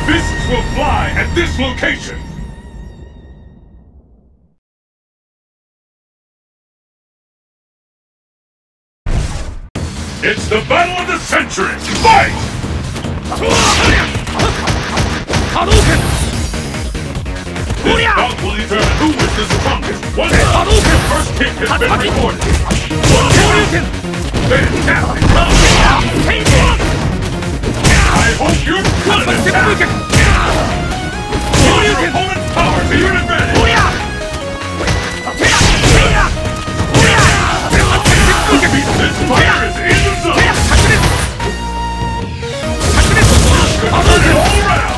Fists will fly at this location! It's the battle of the century! Fight! Hadouken! This bout will determine who is the strongest. One the first kick has been recorded. Hadouken! Fantastic! I hope you're good at that! Use your opponent's power to your advantage! This fire is in the zone! All around!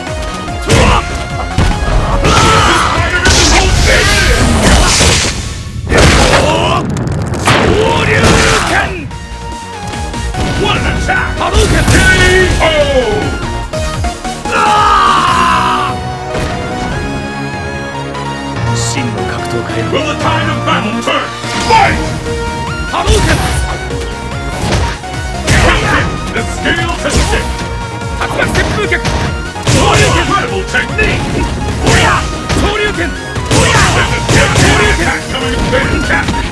This fighter is the most dangerous! What an attack! K.O. Will the tide of battle turn? Fight! Hadouken! The scale has tipped! Incredible technique! Shoryuken! There's a deadly attack coming! Fantastic!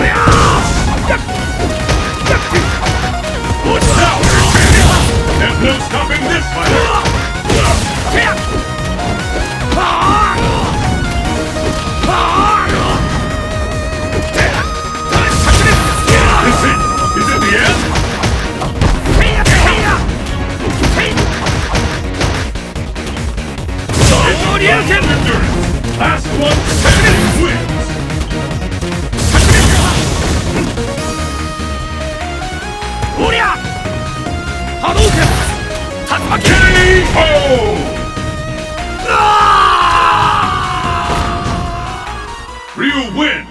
Now, there's no stopping this fighter! Is it the end? Endurance. Last one standing wins. Hadouken! K.O. Ryu wins.